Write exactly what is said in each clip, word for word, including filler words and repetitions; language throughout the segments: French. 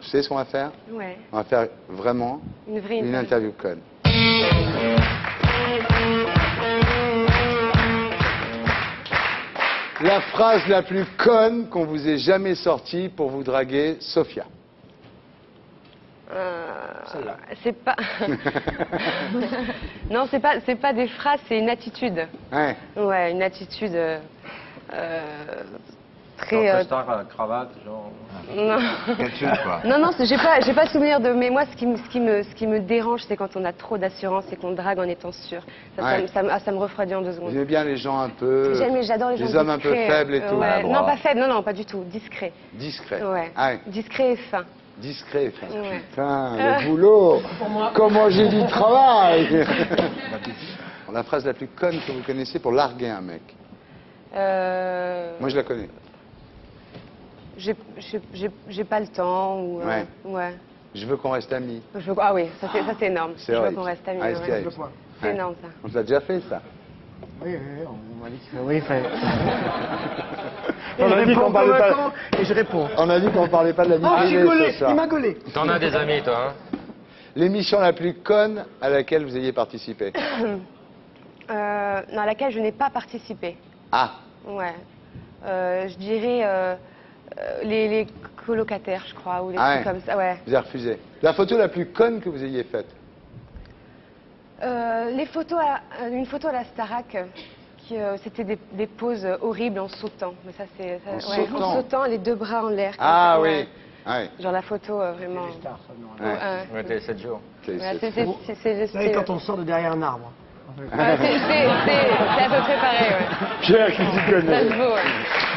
Vous savez ce qu'on va faire? Ouais. On va faire vraiment Une vraie une interview conne. La phrase la plus conne qu'on vous ait jamais sortie pour vous draguer, Sophia. Euh, c'est pas. Non, c'est pas, c'est pas des phrases, c'est une attitude. Ouais. Ouais, une attitude euh, euh, très. Euh... Costard à la cravate, genre. Non. Quelque chose, quoi. Non, non, c'est- j'ai pas, j'ai pas souvenir de. Mais moi, ce qui, me- ce qui me, ce qui me dérange, c'est quand on a trop d'assurance et qu'on drague en étant sûr. Ça, ça Ouais. me- ça, me- ah, ça me refroidit en deux Vous secondes. aimez bien les gens un peu... J'aime, j'adore les gens Les hommes un peu discrets. faibles et Euh, tout. ouais. Maladroits. Non, pas faibles, non, non, pas du tout. Discret. Discret. Ouais. Ah ouais. Discret et fin. Discret. Enfin, Ouais. Putain, Euh. le boulot. Comment j'ai du travail. La phrase la plus conne que vous connaissez pour larguer un mec. Euh... Moi, je la connais. J'ai- j'ai- J'ai j'ai pas le temps ou. euh, Ouais. ouais. Je veux qu'on reste amis. Je veux- Ah oui, ça c'est ça, c'est énorme. C'est Je veux horrible. qu'on reste amis. Ah, ouais. c'est terrible. C'est Ouais. énorme ça. On l'a déjà fait, ça. Oui, oui, oui, on m'a dit que... Oui, fait... On je a dit réponds qu'on parlait comme un pas- con et je réponds. On a dit qu'on parlait pas de la vie Ah, j'ai privée collé, ce soir. il m'a collé. T'en as des amis, toi, hein? L'émission la plus conne à laquelle vous ayez participé. Euh, dans laquelle je n'ai pas participé. Ah, Ouais. Euh, je dirais euh, euh, les, les colocataires, je crois, ou les Ah trucs ouais. comme ça. Ouais. vous avez refusé. La photo la plus conne que vous ayez faite. Euh, les photos, à- euh, une photo à la Starac, euh, qui euh, c'était des, des poses horribles en sautant. Mais ça c'est ça- En ouais, sautant. en sautant, les deux bras en l'air. comme Ah ça, oui. ouais. Ah oui. Genre la photo euh, vraiment. Ouais. Ouais. Ouais, t'es sept jours. Ok, Ouais, c'est- c'est- c'est- c'est- c'est- Vous savez, c'est- quand on sort de derrière un arbre. en fait. Ouais, c'est- c'est- c'est- c'est à peu près pareil, ouais. Pierre qui s'y Ça connaît. se vaut, ouais.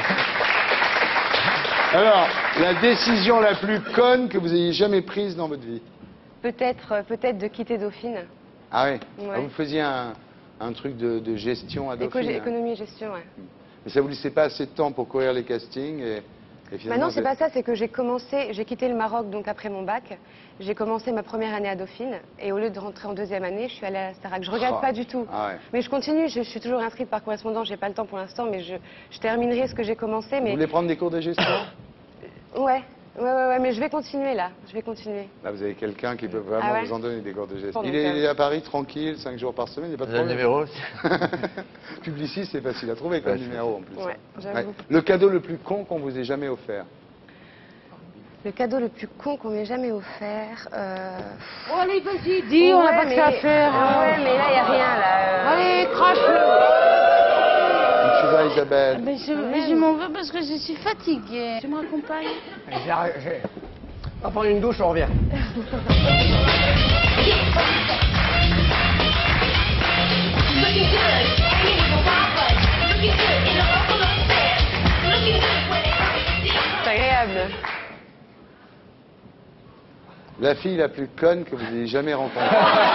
Alors, la décision la plus conne que vous ayez jamais prise dans votre vie. Peut-être euh, peut-être de quitter Dauphine. Ah oui. Ouais. Ah, vous faisiez un, un truc de, de gestion à Éco- Dauphine. hein. économie et gestion, ouais. Mais ça vous laissait pas assez de temps pour courir les castings et, et finalement. Maintenant, c'est vous pas êtes- ça, c'est que j'ai commencé, j'ai quitté le Maroc donc après mon bac. J'ai commencé ma première année à Dauphine et au lieu de rentrer en deuxième année, je suis allée à la Starac. Je regrette Oh. pas du tout. Ah ouais. Mais je continue, je, je suis toujours inscrite par correspondance, j'ai pas le temps pour l'instant, mais je, je terminerai ce que j'ai commencé. Vous Mais voulez prendre des cours de gestion? ouais, ouais, ouais, ouais, mais je vais continuer là, je vais continuer. Là, vous avez quelqu'un qui peut vraiment Ah ouais vous en donner des cours de gestion. Bon, Il donc, est, euh, il est à Paris tranquille, cinq jours par semaine, il n'y a pas de Vous avez le problème. numéro aussi? Publiciste, c'est facile à trouver comme Ouais, c'est numéro en plus. Ouais, j'avoue. Ouais. Le cadeau le plus con qu'on vous ait jamais offert. Le cadeau le plus con qu'on m'ait jamais offert. Euh... Oh, allez, vas-y, dis, on n'a Ouais, pas de mais- ça à faire. Ah ouais, mais là, il n'y a rien là. euh. Allez, crache-le. Où tu vas, Isabelle? Mais je, mais je m'en veux parce que je suis fatiguée. Tu m'accompagnes? J'ai arrêt- j'ai- On va prendre une douche, on revient. C'est agréable. La fille la plus conne que vous ayez jamais rencontrée.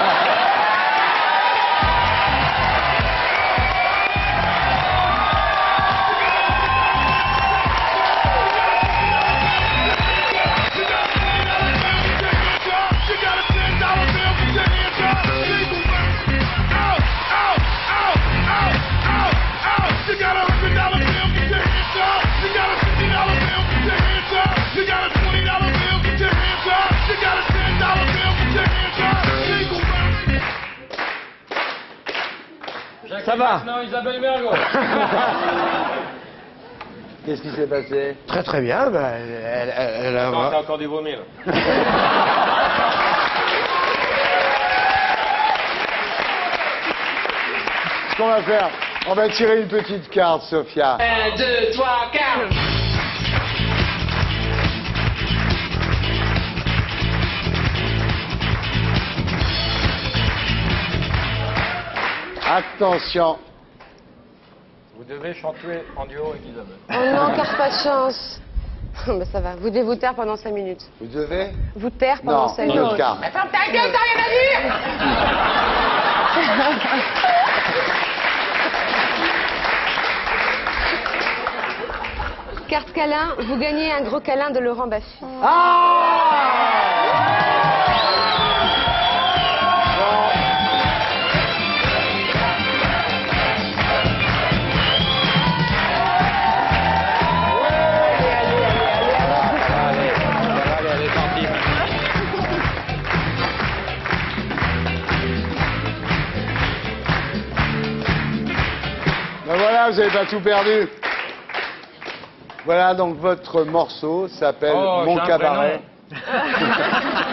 Ça va? Non, Isabelle Mergo. Qu'est-ce qui s'est passé? Très très bien. Bah, elle, elle, elle a... Non, t'as encore des vomis, là. Ce qu'on va faire, on va tirer une petite carte, Sophia. Un, deux, trois, quatre. Attention. Vous devez chanter en duo avec Isabelle. Oh non, car pas de chance. Bah, ça va, vous devez vous taire pendant cinq minutes. Vous devez? Vous taire pendant Non, cinq une minutes. autre carte. Ferme ta gueule, t'as rien à dire. Carte câlin, vous gagnez un gros câlin de Laurent Baffy. Allez, allez, allez, tant pis. voilà, vous n'avez pas tout perdu. Voilà, donc votre morceau s'appelle Oh, Mon j'ai un cabaret. prénom.